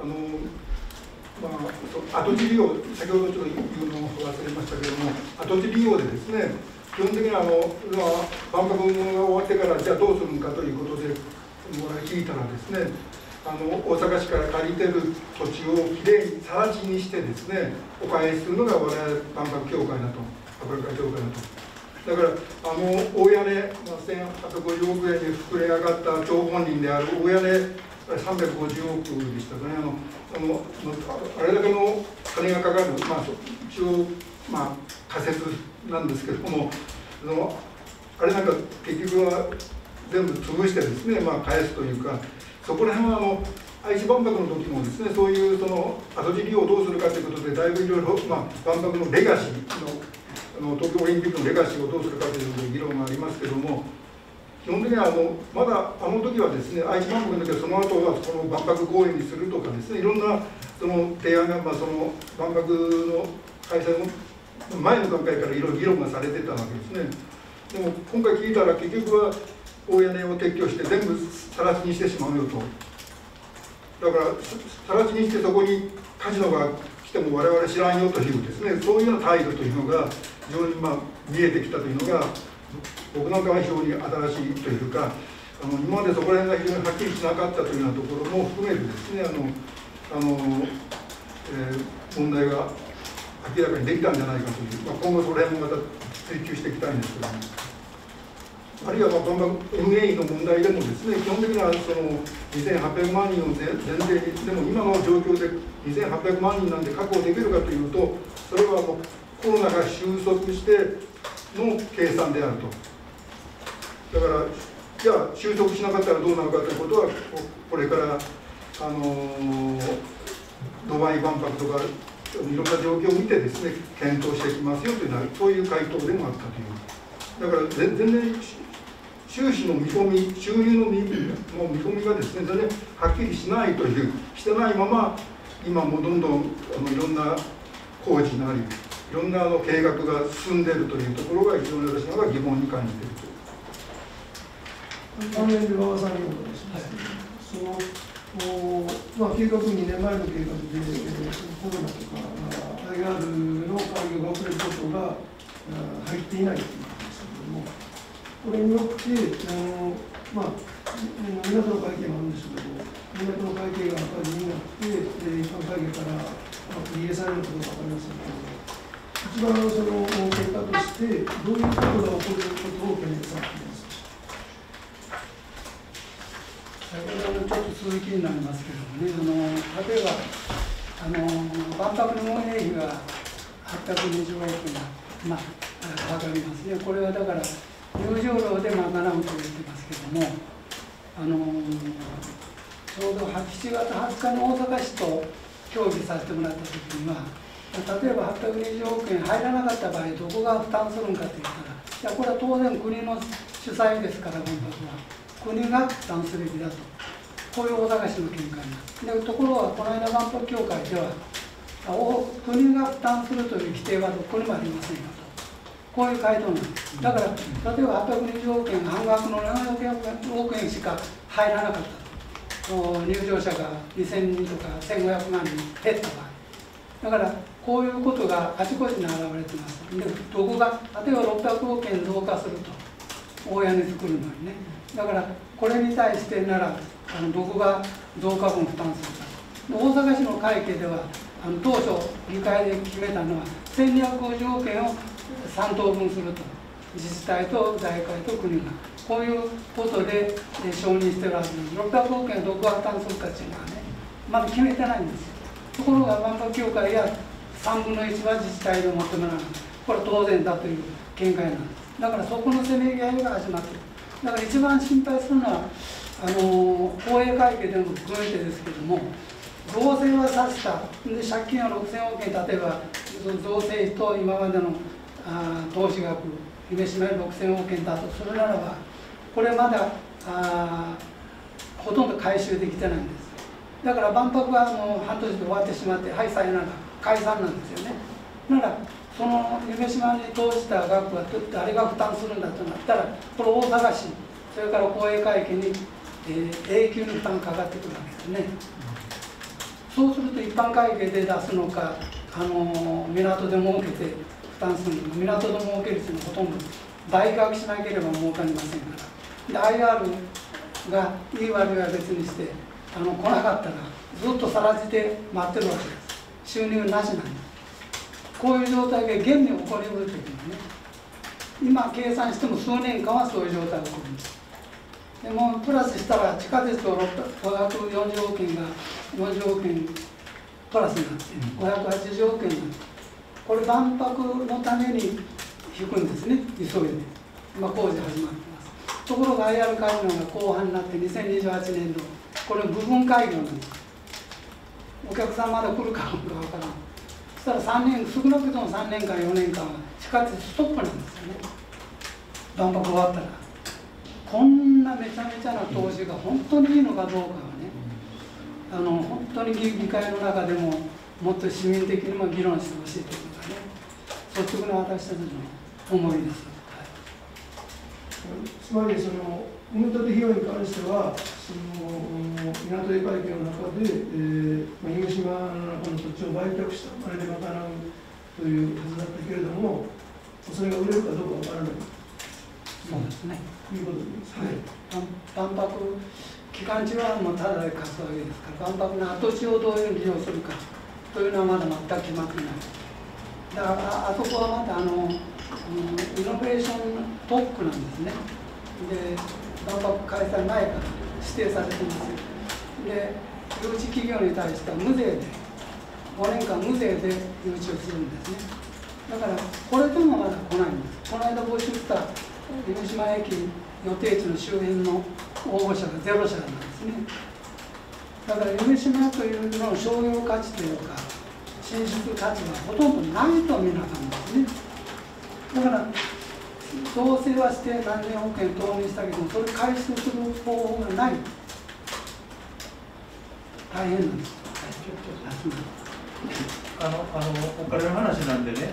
跡地利用、先ほどちょっと言うのを忘れましたけれども、跡地利用でですね、基本的には万博が終わってからじゃあどうするのかということで聞いたらですね、大阪市から借りてる土地をきれいに更地にしてですね、お返しするのが我々万博協会だと、博覧会協会だと。だから大屋根、1850億円に膨れ上がった張本人である大屋根350億でしたかね。あれだけの金がかかる、一応仮説なんですけども、あれなんか結局は全部潰してですね、返すというか、そこら辺は愛知万博の時もですね、そういう跡地利用をどうするかということで、だいぶいろいろ万博のレガシーの東京オリンピックのレガシーをどうするかという議論がありますけれども、基本的にはまだあの時はですね、愛知万博の時はその後はこの万博公園にするとかですね、いろんな提案がその万博の開催の前の段階からいろいろ議論がされてたわけですね。でも今回聞いたら結局は大屋根を撤去して全部更地にしてしまうよと。だから更地にしてそこにカジノが来ても我々知らんよというですね、そういうような態度というのが非常に見えてきたというのが、僕なんかは非常に新しいというか、今までそこら辺が非常にはっきりしなかったというようなところも含めてですね、問題が明らかにできたんじゃないかという、今後それもまた追及していきたいんですけども、あるいは万博 MA の問題でもですね、基本的には2800万人を前提に、でも今の状況で2800万人なんで確保できるかというと、それはコロナが収束しての計算であると。だからじゃあ収束しなかったらどうなるかということは、これからドバイ万博とかいろんな状況を見てですね、検討していきますよというのは、そういう回答でもあったという。だから全然収支の見込み、収入の見込みがですね、全然はっきりしないという、してないまま、今もどんどんいろんな工事なり、いろんな計画が進んでいるというところが、非常に私のが疑問に感じていると。 関連で馬場さんにお伺いします。計画2年前の計画で、コロナとか IR の開業が遅れることが入っていないということですけれども、これによって、港の会計もあるんですけども、港の会計が赤字になって、一般会計から利益されるのかどうか分かりませんけど、一番その結果として、どういうことが起こることを懸念されていますか。 先ほどちょっと続きになりますけどもね、例えば万博の運営費が820億円かかりますね。これはだから入場料で賄うと言ってますけども、ちょうど7月20日の大阪市と協議させてもらったときには、例えば820億円入らなかった場合、どこが負担するんかといったら、いやこれは当然国の主催ですから、万博は。国が負担すべきだと、こういう大阪市の見解になる。ところが、この間、万博協会では、国が負担するという規定はどこにもありませんよと、こういう回答なんです。だから、例えば820億円、半額の700億円しか入らなかったと。 入場者が2000人とか1500万人減った場合、だからこういうことがあちこちに現れてます。で、どこが例えば600億円増加すると、大屋根作るのにね、だからこれに対してならどこが増加分負担するか。大阪市の会計では当初議会で決めたのは1250億円を3等分すると、自治体と財界と国がこういうことで承認してるはずです。600億円どこが負担するかっていうのはね、まだ決めてないんですよ。ところが万博協会や3分の1は自治体で求められない、これは当然だという見解なんです。だからそこのせめぎ合いが始まっている。だから一番心配するのは公営会計でも含めてですけども、増税はさせたで借金は6000億円、例えば増税と今までの投資額夢しめ6000億円だとするならば、これまだほとんど回収できてないんです。だから万博はもう半年で終わってしまって、はい、さよなら解散なんですよね。ならその夢洲に投じた額は誰が負担するんだとなったら、これ大阪市、それから公営会計に、永久に負担がかかってくるわけですね。そうすると一般会計で出すのか、港で儲けて負担するのか、港で儲ける人のほとんど大学しなければ儲かりませんから。で IR がいい悪いは別にして来なかったらずっとさらじて待ってるわけです。収入なしなんです。こういう状態が現に起こりうるというのはね、今計算しても数年間はそういう状態が起こるんです。でもプラスしたら地下鉄と540億円が40億円プラスになって580億円になって、これ万博のために引くんですね、急いで。今工事始まってます。ところが IR 開業が後半になって2028年度、これ部分開業なんです。お客さんまだ来るかどうかわからない。そしたら3年、少なくとも3年間4年間は地下鉄ストップなんですよね、万博終わったら。こんなめちゃめちゃな投資が本当にいいのかどうかはね、本当に議会の中でももっと市民的にも議論してほしいというのがね、率直な私たちの思いです。 つまりその埋め立て費用に関しては、港営会計の中で、夢洲の中の土地を売却したお金で賄うというはずだったけれども、それが売れるかどうかわからない。 そうですね。 いうことです。はい。 万博期間中はもうただで貸すわけですから、万博の跡地をどういうふうに利用するかというのはまだ全く決まっていない。だからあそこはまたイノベーション特区なんですね。で、万博開催前から指定されています。で、誘致企業に対しては無税で、5年間無税で誘致をするんですね。だから、これでもまだ来ないんです。この間募集した夢洲駅予定地の周辺の応募者がゼロ社なんですね。だから夢洲というの商業価値というか、進出価値はほとんどないと見なあかんですね。だから、造成はして何千億円投入したけども、それ回収する方法がない。大変なんです。 お金の話なんでね、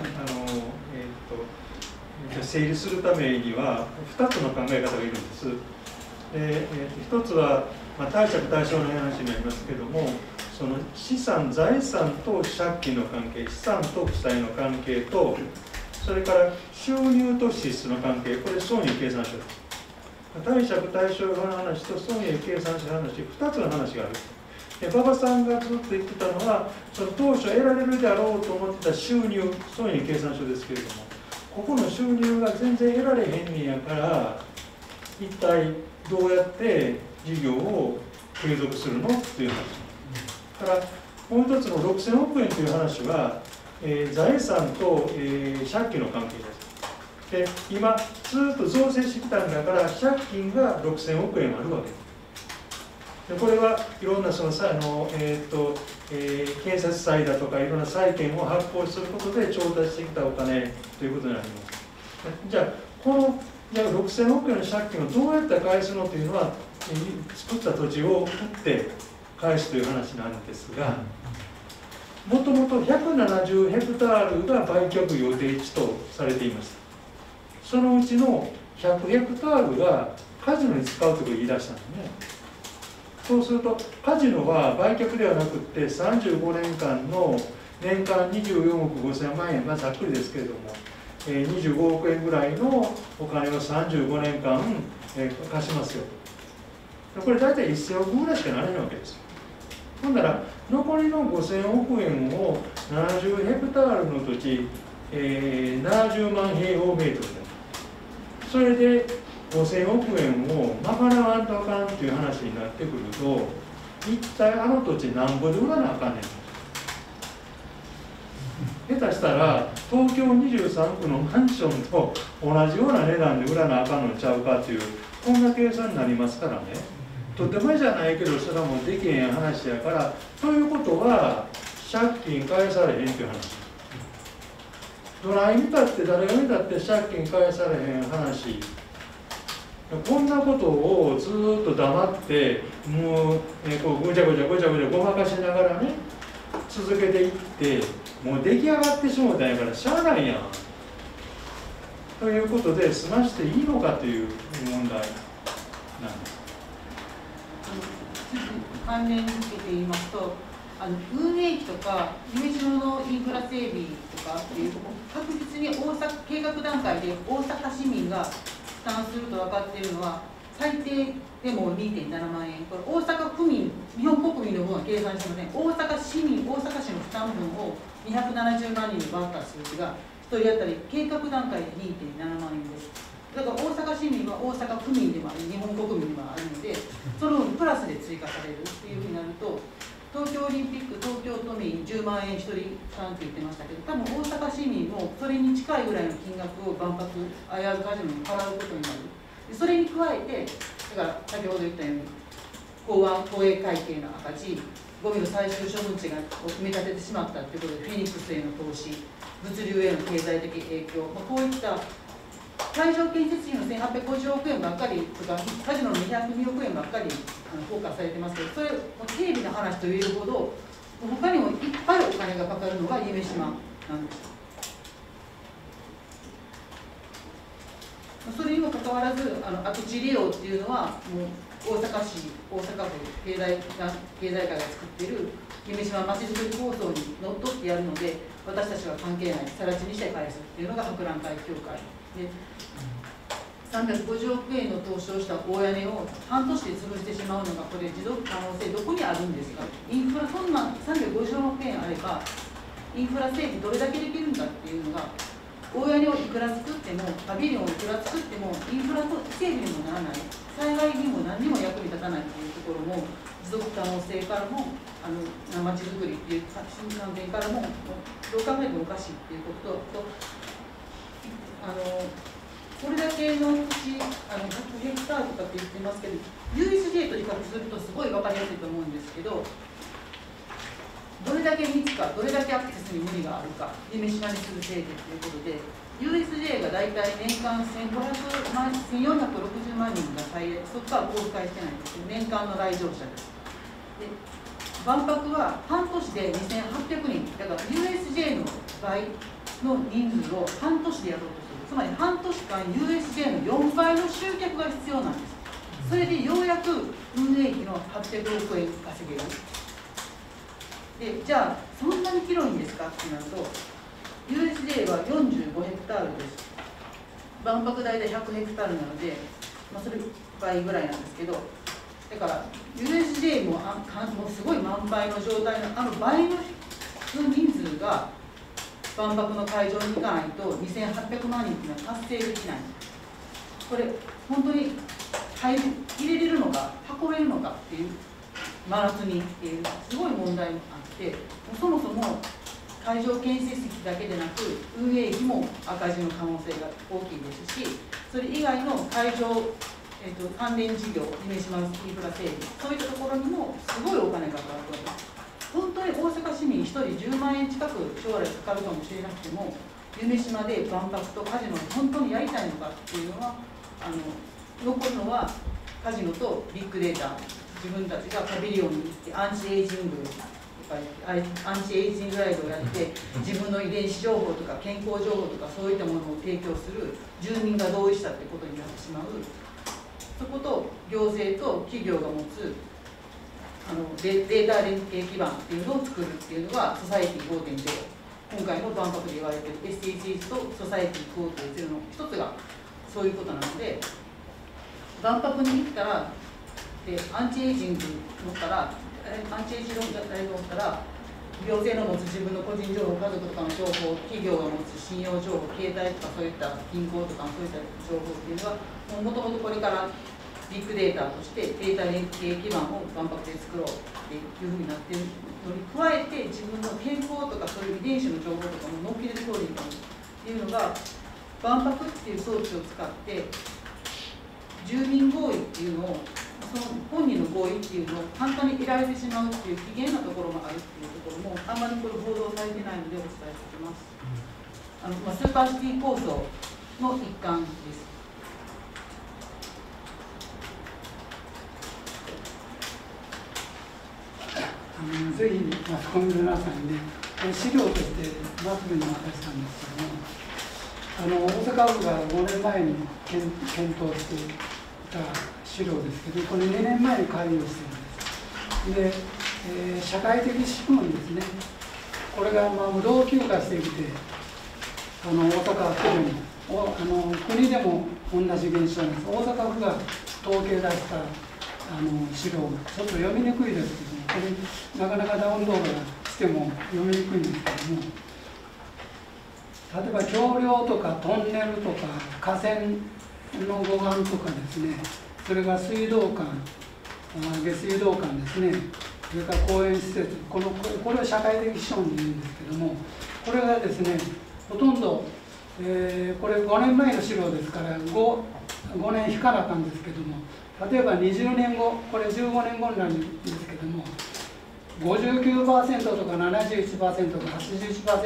整理するためには2つの考え方がいるんです。1つは、貸借対照の話になりますけども、その資産、財産と借金の関係、資産と負債の関係と、それから収入と支出の関係、これ損益計算書です。貸借対照表の話と損益計算書の話、2つの話がある。で馬場さんがずっと言ってたのは、その当初得られるであろうと思ってた収入、損益計算書ですけれども、ここの収入が全然得られへんねやから、一体どうやって事業を継続するのっていう話。だからもう一つの6000億円という話は、財産と、借金の関係です。で、今ずっと増税してきたんだから、借金が6000億円あるわけです。でこれはいろんなその建設債だとかいろんな債券を発行することで調達してきたお金ということになります。じゃあこの6000億円の借金をどうやって返すのというのは、作った土地を売って返すという話なんですが、もともと170ヘクタールが売却予定地とされています。そのうちの100ヘクタールがカジノに使うということを言い出したんですね。 そうするとカジノは売却ではなくって35年間の年間24億5000万円、ざっくりですけれども、25億円ぐらいのお金を35年間、貸しますよと。これ大体1000億ぐらいしかなれないわけですよ。ほんなら残りの5000億円を70ヘクタールの土地、70万平方メートルで、それで5000億円を賄わんとあかんっていう話になってくると、一体あの土地なんぼで売らなあかんねん。下手したら東京23区のマンションと同じような値段で売らなあかんのちゃうかっていう、こんな計算になりますからね。とてもじゃないけど、それはもうできへん話やから、ということは借金返されへんっていう話。どない見たって誰が見たって借金返されへん話。こんなことをずっと黙ってもう、こうぐちゃぐちゃごまかしながらね続けていって、もう出来上がってしもうたんやからしゃあないやんということで済ましていいのかという問題なんです。 関連付けて言いますと、運営費とか夢島のインフラ整備とかっていうところ、確実に大阪計画段階で大阪市民が負担すると分かっているのは、最低でも 2.7 万円、これ大阪府民、日本国民の分は計算してません。大阪市の負担分を270万人に割った数字が、1人当たり計画段階で 2.7 万円です。だから大阪市民は大阪府民でもあり、日本国民でもあるので、その分プラスで追加されるっていうふうになると、東京オリンピック、東京都民10万円1人さんって言ってましたけど、多分大阪市民もそれに近いぐらいの金額を万博、IR カジノに払うことになる。それに加えて、だから先ほど言ったように、公営会計の赤字、ゴミの最終処分地が埋め立ててしまったということで、フェニックスへの投資、物流への経済的影響、こういった会場建設費の1850億円ばっかりとか、カジノの202億円ばっかりフォーカスされてますけど、それ、経理の話と言えるほど、他にもいっぱいお金がかかるのが夢島なんです。それにもかかわらず、跡地利用っていうのは、もう大阪市、大阪府経済界が作っている夢島まちづくり構想にのっとってやるので、私たちは関係ない、更地にして返すっていうのが博覧会協会で、350億円の投資をした大屋根を半年で潰してしまうのが、これ、持続可能性、どこにあるんですか、インフラ、そんな350億円あれば、インフラ整備、どれだけできるんだっていうのが、大屋根をいくら作っても、パビリオンをいくら作っても、インフラ整備にもならない、災害にも何にも役に立たないというところも、持続可能性からも、まちづくりっていう観点からも、どう考えてもおかしいっていうことと、これだけの土地、100ヘクタールとかって言ってますけど、USJ と比較するとすごい分かりやすいと思うんですけど、どれだけ密か、どれだけアクセスに無理があるか、夢島にする制限ということで、USJ が大体年間1460万人が最大、そこから公開してないんですけど、年間の来場者です。で、万博は半年で2800人、だから USJ の倍の人数を半年でやろうとする。つまり半年間 USJ の4倍の集客が必要なんです。それでようやく運営費の800億円稼げる。で、じゃあそんなに広いんですかってなると、 USJ は45ヘクタールです。万博大体100ヘクタールなので、それ倍ぐらいなんですけど、だから USJ ももうすごい満杯の状態の倍の人数が万博の会場に行かないと2800万人っていうのは達成できない。これ本当に入れれるのか運べるのかっていう、真夏にっていうすごい問題もあって、そもそも会場建設費だけでなく運営費も赤字の可能性が大きいですし、それ以外の会場、関連事業、夢島のインフラ整備、そういったところにもすごいお金がかかるわけです。本当に大阪市民1人10万円近く将来かかるかもしれなくても、夢島で万博とカジノを本当にやりたいのかっていうのは、残るのはカジノとビッグデータ、自分たちがパビリオンに行ってアンチエイジングとか、アンチエイジングライドをやって、自分の遺伝子情報とか健康情報とかそういったものを提供する住民が同意したということになってしまう。そこと行政と企業が持つデータ連携基盤っていうのを作るっていうのがソサエティ 5.0、 今回の万博で言われている SDGs とソサエティ 5.0 の一つがそういうことなので、万博に行ったらアンチエイジング乗ったら、アンチエイジング乗ったら、行政の持つ自分の個人情報、家族とかの情報、企業が持つ信用情報、携帯とかそういった銀行とかそういった情報っていうのは、もともとこれからビッグデータとしてデータ連携基盤を万博で作ろうっていうふうになっているのに加えて、自分の健康とかそういう遺伝子の情報とかも乗っけて通りになるっていうのが、万博っていう装置を使って住民合意っていうのを、その本人の合意っていうのを簡単に得られてしまうっていう危険なところもあるっていうところもあんまりこれ報道されてないのでお伝えしておきます。スーパーシティ構想の一環です。 ぜひマスコミの皆さんにね、資料としてまとめに渡したんですけども、大阪府が5年前に検討していた資料ですけど、これ2年前に開業しているんです。で、社会的資本ですね、これが老朽化してきて、大阪府に国でも同じ現象なんです。大阪府が統計出した資料がちょっと読みにくいですけども、これなかなかダウンロードしても読みにくいんですけども、例えば橋梁とかトンネルとか河川の護岸とかですね、それから水道管、下水道管ですね、それから公園施設、これを社会的資本で言うんですけども、これがですね、ほとんど、これ5年前の資料ですから 5年引かなあかんですけども、例えば20年後、これ15年後になるんですけども、59% とか 71% とか 81% とか、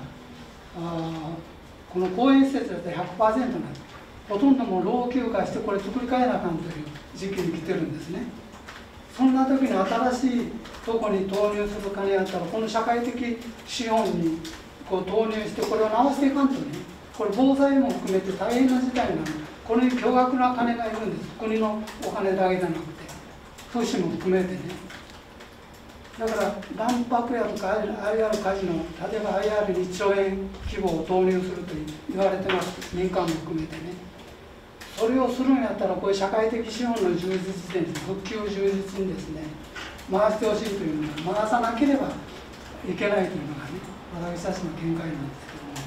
この公園施設だと 100% なんです。ほとんどもう老朽化して、これ作り変えなあかんという時期に来てるんですね。そんな時に新しいとこに投入する金やったら、この社会的資本にこう投入して、これを直していかんとね、これ防災も含めて大変な事態なので、これに巨額な金がいるんです。国のお金だけじゃなくて、都市も含めてね。だから万博やとか IR カジノ、例えば IR に1兆円規模を投入すると言われてます、民間も含めてね。それをするんやったら、こういう社会的資本の充実で、復旧充実にですね、回してほしいというのは、回さなければいけないというのがね、私たちの見解なんですけども。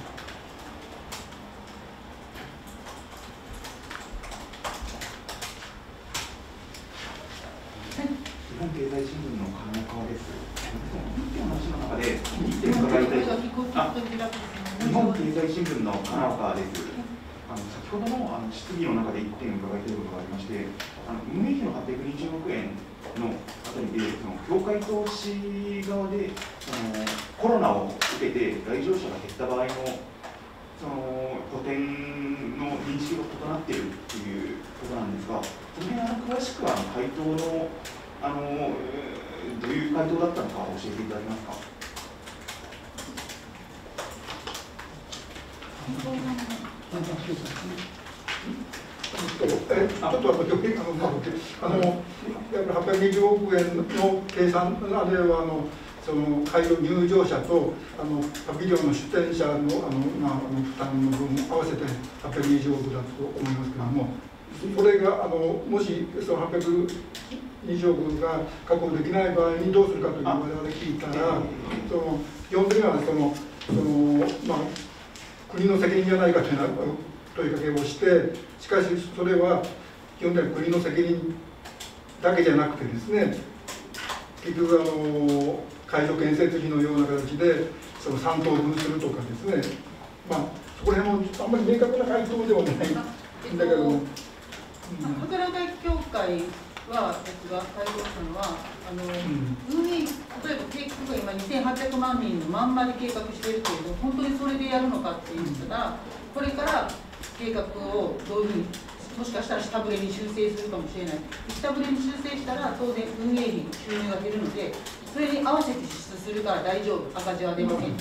日本経済新聞の金川です。今日の話の中で1点伺いたい。日本経済新聞の金川です。先ほどの質疑の中で1点伺いたいことがありまして、運営費の820億円のあたりで、協会投資側でコロナを受けて来場者が減った場合の補填の認識が異なっているということなんですが、その辺詳しく回答のどういう回答だったのか教えていただけますか。 ちょっと820億円の計算、あるいはその会場入場者とパビリオンの出店者の負担の分合わせて820億だと思いますけれども、それがもしその820億が確保できない場合にどうするかという我々聞いたら、基本的には国の責任じゃないかという問いかけをして、しかしそれは基本的には国の責任だけじゃなくてですね、結局会場建設費のような形で3等分するとかですね、そこら辺もあんまり明確な回答ではないんだけども。 博覧会協会は会合したのは運営、例えば計画が今2800万人のまんまで計画しているけれど、本当にそれでやるのかって言ったら、これから計画をどういうふうに、もしかしたら下振れに修正するかもしれない。下振れに修正したら当然運営費収入が減るので、それに合わせて支出するから大丈夫、赤字は出ません。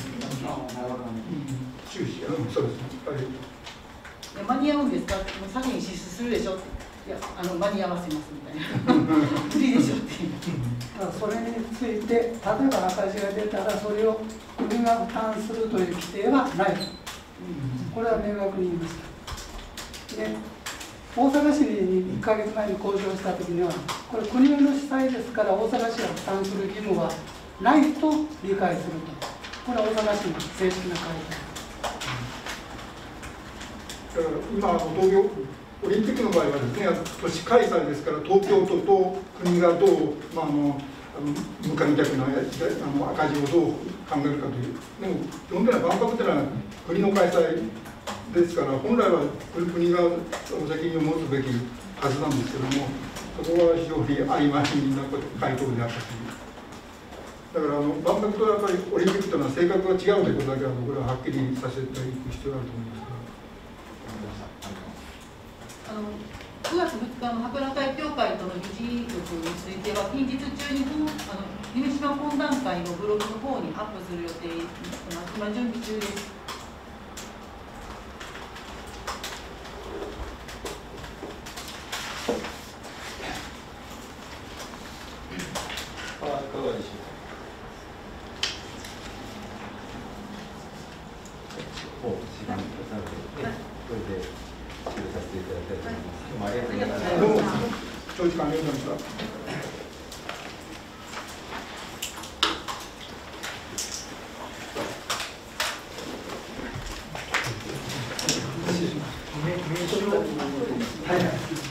収支、そうですね。 間に合うんですか、先に支出するでしょって、 いや間に合わせますみたいな無理でしょっていう。 それについて、例えば赤字が出たら、それを国が負担するという規定はないと、これは明確に言いました。で、大阪市に1ヶ月前に公表したときには、これ、国の主催ですから、大阪市が負担する義務はないと理解すると、これは大阪市の正式な回答。 だから今東京オリンピックの場合はですね、都市開催ですから、東京都と国がどう、無観客の赤字をどう考えるかという、でも基本的には万博というのは国の開催ですから、本来は国が責任を持つべきはずなんですけども、そこは非常に曖昧な回答であったという。だから万博とやっぱりオリンピックというのは性格が違うということだけは、これははっきりさせていく必要があると思います。 9月2日の博覧会協会との議事録については、近日中に夢洲懇談会のブログの方にアップする予定になってます。今、準備中です。 いかがでしょうか。時間が経たので、これで終了させていただきたいと思います。今日もありがとうございました。 どうも長時間ありがとうございました。 名称